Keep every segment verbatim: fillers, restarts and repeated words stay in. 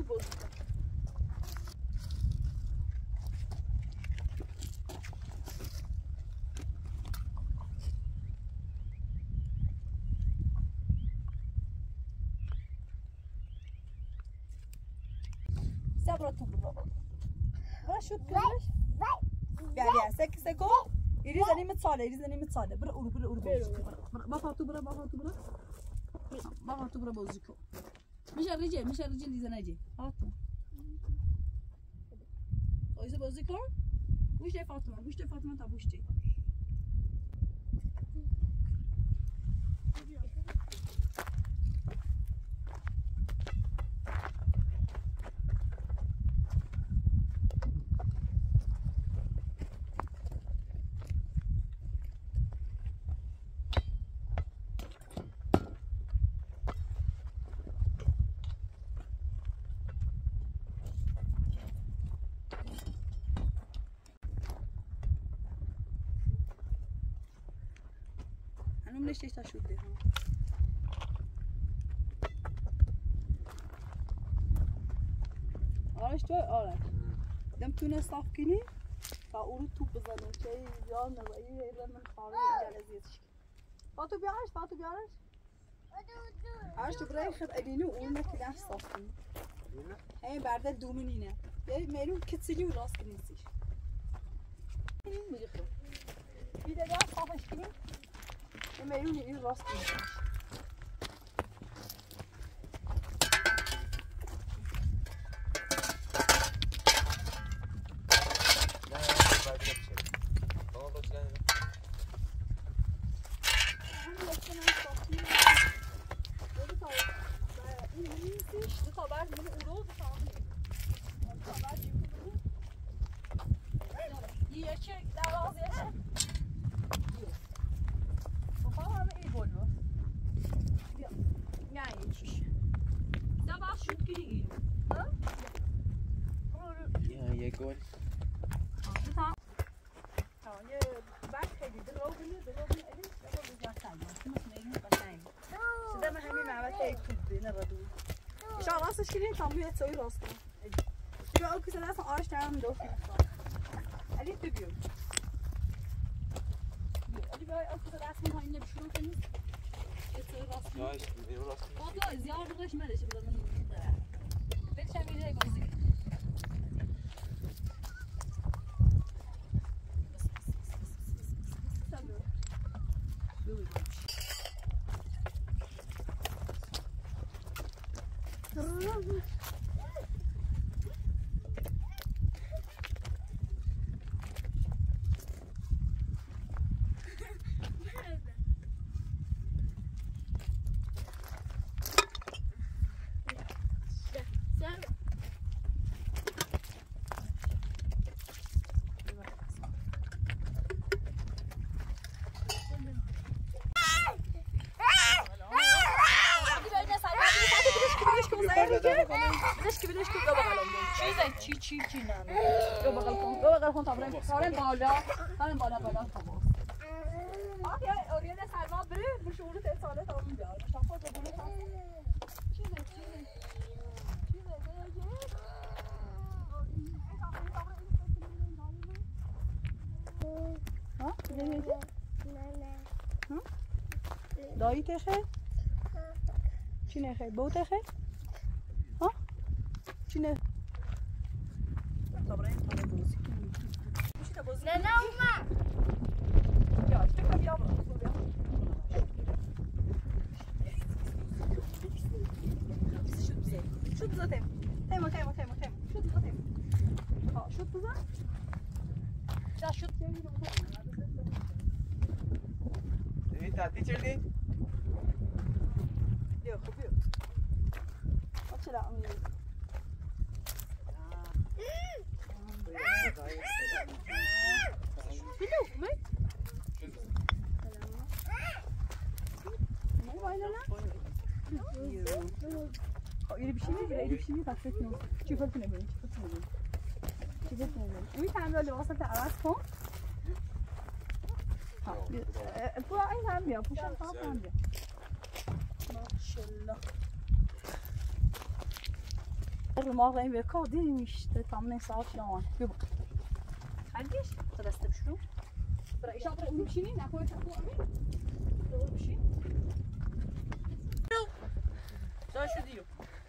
تو بازی کن. صبر تو بابا. برو شوت کنش. بیا سک سکو. ایریز نیمت ساله ایریز نیمت ساله. برو اورو برو اورو بازی کن. بابا تو برو بابا تو برو. بابا تو برو بازی کن. میشه ریجه میشه ریجه لیزه نجی. هاتون. آیزه بازی کن. گوشت فاطمه گوشت فاطمه تا گوشت. ليش ليش تشوف ده آرش توی آرش دم تونه صاف کنی تا اون توپ بزنه چه یا نوایی ایران من خانه جلزیتش فاتو بیارش فاتو بیارش آرش تو برای خد ادینو اون نکداش صاف کنی هی برده دومینینه یه میرون کتسیلی و راست کنیسیش این میگه خب بیده دار صافش کنی میرون این راست کنیسیش شكلين طعمية تسوي راسنا. يبقى أول كيس أنا أصلا عايش تعمل دوفي. ألين تبيو. يبقى أول كيس أنا أصلا هاي نبشرو كنيس. تسوي راسنا. عايش تسوي راسنا. والله زيارة بغيش مالش بدل من. بيت شامي جاي بوزي. چی چی چی نه رو بغل کن رو بغل کن تا بریم بریم بالا بریم بالا بالا تا باز آخه اوریان سلمان بره به شعور اتصالات اونجا شافا تو بونه تا چی نه چی نه چی نه ها چی نه ها دایی تخه چی نه خیر بو تخه ها چی نه لا لا وما يا اشتكى يا شو بزاتم تيمو تيمو تيمو تيمو شو بزاتم ها شو بزا لا شو تيمو ايه تعدي تشردي يا خبيو اطلع امي شنو مي مو باينه يلي بشيني يلي بشيني فكرتني شوف الفيلم بين شوف الفيلم شوف الفيلم مي تعملوا اللي وصلت عراسكم ها الفوق عين عاميه بوشان طاف عاميه ما شاء الله الرماغ این بکار دیمیش تامن صاف شلون ببق خليش تدست بشنو برا ايش اطرق ومشيني ناكل تاكل امين ومشي شو شو ديو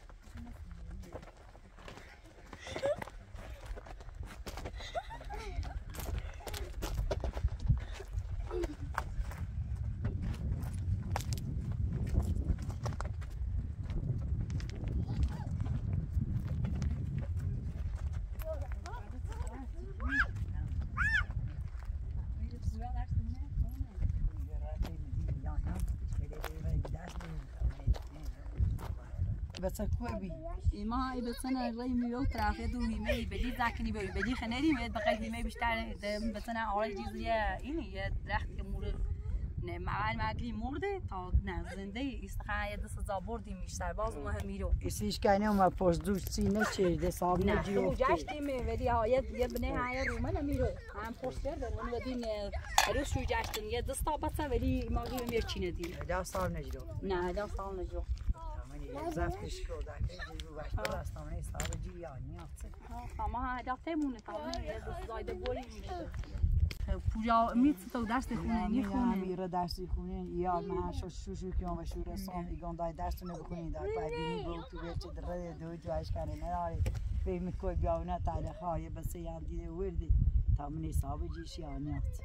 بس كوبي ما اي بس انا الري ميو تراخذ وهي بدي ذاكني بدي بدي خنري ما بقى هي بيشتغل بس انا اول جزية اني درخت مور مع المعقلي مرده تا نه زنده استخايا دست زابوردي مش سرباز مهم میرو اسیش کنه ما پشت دوش سینه چیده ساب نه نجیو جاشتي مي ودي ها یه بنه های رو من میرو هم پشت در من ودین روز شو جاشتن یه دست بس ولی ما گیم میر چینه دی دا ساب نجیو نه دا سال نجو زفتش کو دا که جو باش راستانه ساب جی یعنی ها ما هدف تمونه تا یه دست زایده بولی پویا میت تو درس خونه خونه میره درسی خونه یا من شو شو شو که ما شو رسام ایگان دای درس نه بخونین دای ببینی بو تو بچه دره دو جایش کنه نه به میکو بیاونه تعالی خواهی بس یاد دیده وردی تا من حساب جیش یعنی است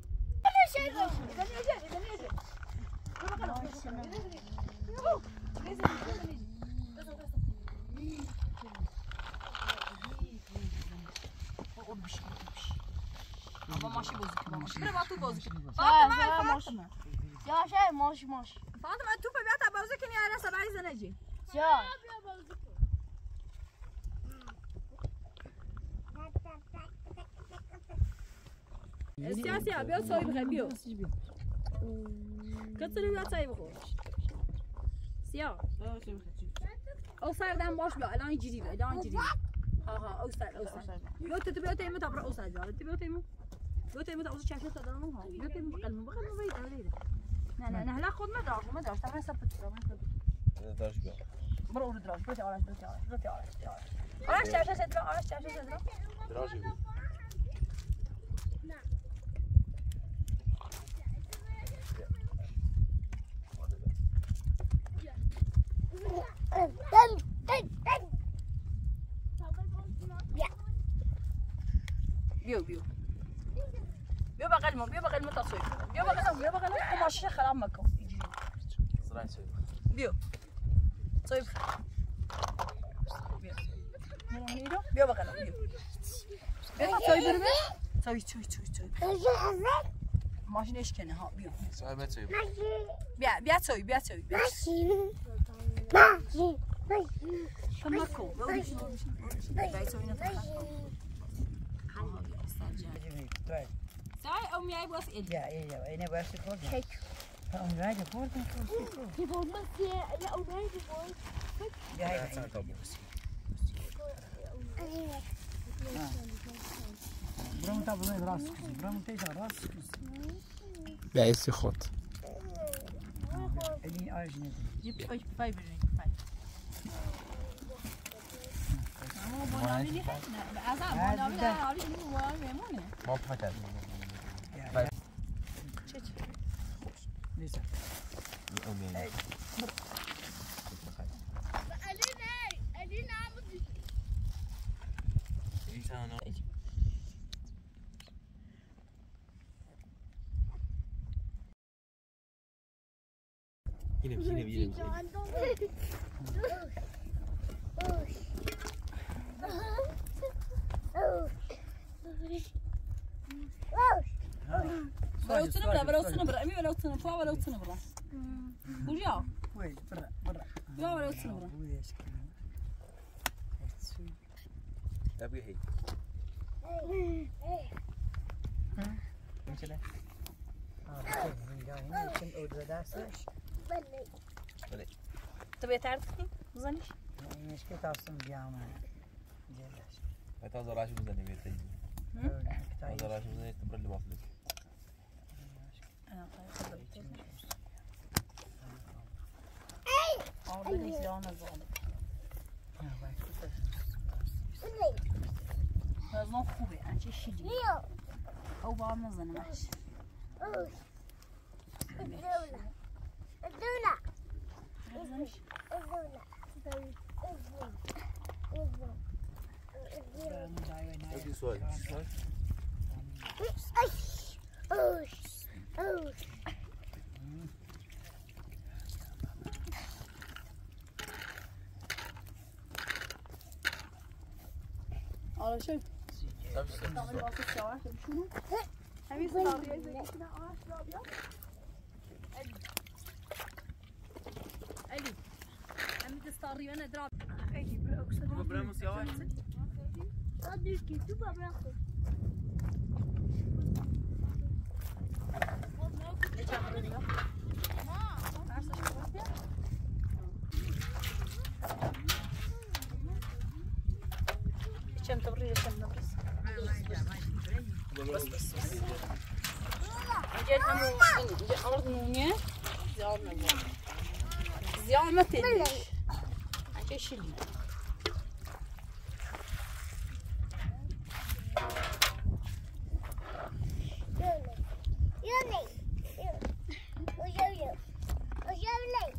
بابا ماشي بوزك ماشي برا تو بوزك فاطمه فاطمه يا شاي ماشي ماشي فاطمه تو بيات بوزك اني انا سبعي سنه جي يا السياسي ابيو سوي بغبيو كتر بيات سوي بخو سيا او صار دام باش بيا الان يجي الان يجي ها ها او صار او صار بيو تبيو تيمو تبرا او صار جال تبيو تيمو بيو تيمو تاوز شاشه تدرمو ها بيو تيمو بقلم بقلم بيد عليه لا لا انا هلا خذ ما داش ما داش ترى سبت ما سبت داش بيا برو دراج برو تعال برو تعال برو تعال على شاشه صدرا على شاشه صدرا دراج بيا بيو بيو بيو بقلمه بيو بقلمه تصوير بيو بقلمه بيو بقلمه وماشي خلام مكو يجي زراعي سوي بيو طيب بيو بيو بيو بقلمه بيو بيو تصوير برمي تصوير تصوير تصوير ماشي ايش كان ها بيو صاحب ما تسوي بيا بيا تصوير بيا تصوير ماشي ماشي فمكو بيو باي تصوير نتخانق ساي أمي أي بس إد. يا يا أنا بس كود. هيك. أم راجع كود كود. يبغى بس يا أم راجع كود. يا هيك. ساعة طب بس. برام تابلو راس. برام تيجا راس. بعيسي خط. اللي أرجني. جبت أيش فايبر فايبر. مو بنامي لي حنا. أزعل بنامي لا عارف شنو هو ميمونة. ما بحكي. ليش؟ الأمي. ينام ينام ينام. برا وتسنا برا برا وتسنا برا أمي برا وتسنا فوا برا وتسنا برا. بوجا. وين برا برا. فوا برا وتسنا برا. أبي هي. مشي له. آه يعني يمكن أود بدرسش. بلي. بلي. تبي تعرفني؟ زنيش. مش كده أصلا بيعمل. جلش. هذا زراعي شو زني بيتي. هذا زراعي شو زني تبرر اللي بافلك. أنا خايف. أي. أو بدي زيانة زانك. آه باي. نظام خوبه انچه شیلی او با هم نزنه محش الدولة الدولة نزنش الدولة هذه سؤال سؤال اوش اوش آره شو تعمل واسه الشوارع شنو همين صاري زي كده اه شباب يا علي عم تستاري وانا اضرب براموس يا واحد صدق كيف براخو كم تبريد كم نبرس بس بس بس جيت همو جيت أرض نونية زيار ما زيار ما تدري عشان شلي يوني ويوني ويوني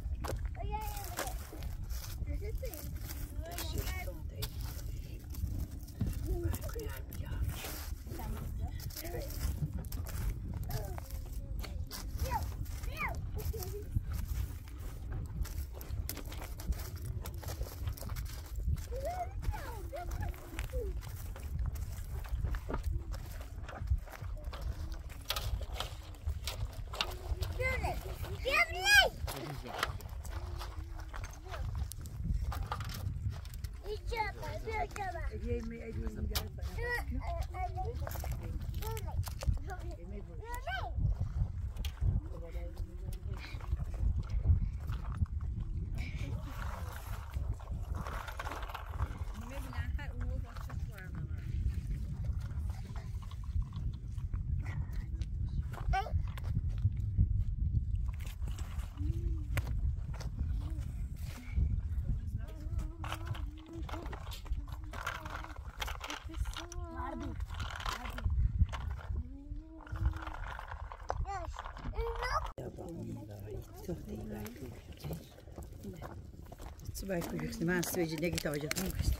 صباح الخير ما استوجد نجي توجد ممكن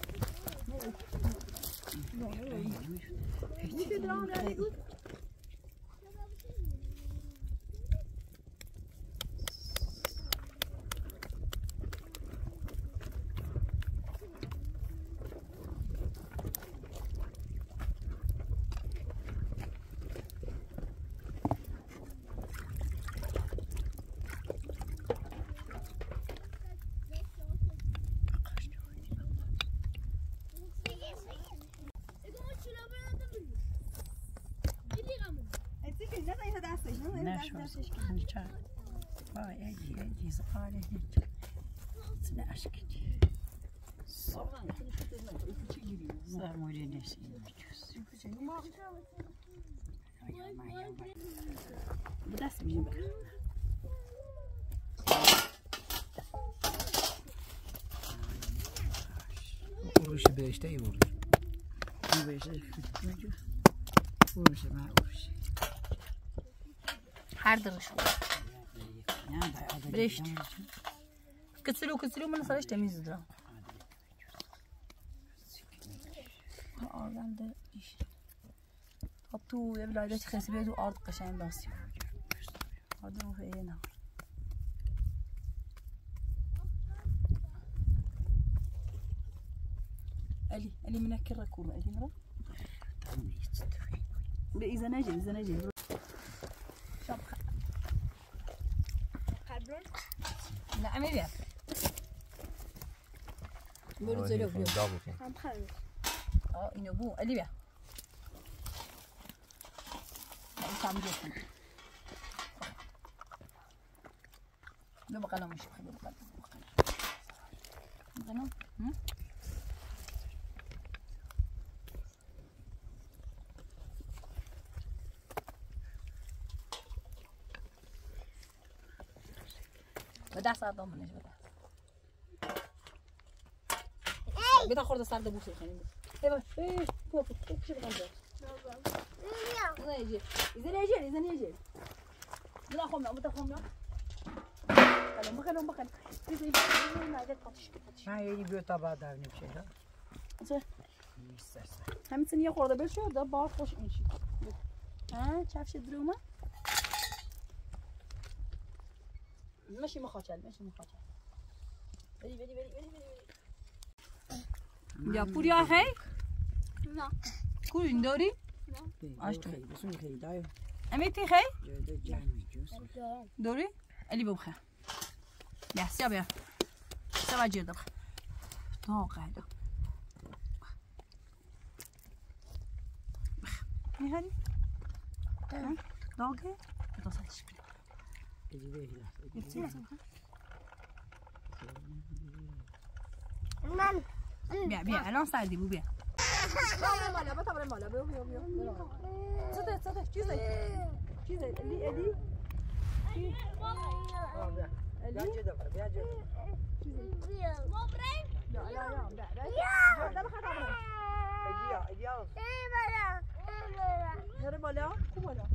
نشوف نشوف باي اجي اجي صقالي هيك تناشكت صار مولي نسي بدأت بجيب وروش بيشتي وروش بيشتي وروش ما وروش هر درش بريشت كتسلو كتسلو من صارش تميز درا اه عند ايش حطوا يا بلادات خسبيت وارض قشعين باسي هذا هو هنا علي علي منكر ركوب علي مرة إذا نجي إذا نجي شبخة قبل لا عمي بيا بقول زلوا بيو هم خلص اه إنه بو علي بيا لا يسامي جسم لو بقى مش خلو بقى بقى هم بدأ صار ضمن إيش بدأ بدأ خرد صار دبوسي خلينا ايوه ايه فوق فوق شو بغنجر إذا يجي إذا يجي إذا يجي لا خمنا متى خمنا خلهم بخلهم بخل إذا يجي ما عاد قطش قطش ما يجي بيوتا بعد هاي نمشي ها زين هم سنية خورده بشو ده بار خوش إنشي ها شاف شو درومه ماشي مخاطر ماشي مخاطر بدي بدي بدي بدي بدي يا بوريا هاي نه كل دوري عشت خير بس من خير دايو أميتي خي جودة جامي جوس دوري اللي ببخه يا سيابيا سبع جير دبخ طاقة هذا ايه هذي طاقة بتصل شكلي اجي بيه من بيع بيع الان ساعدي بو بيع لا لا لا بتبرم ولا بيو بيو بيو صدق صدق كذا كذا اللي اللي بيا جدا بيا جدا لا لا لا لا لا بخاف أبرم اجي اجي هرب ولا كم ولا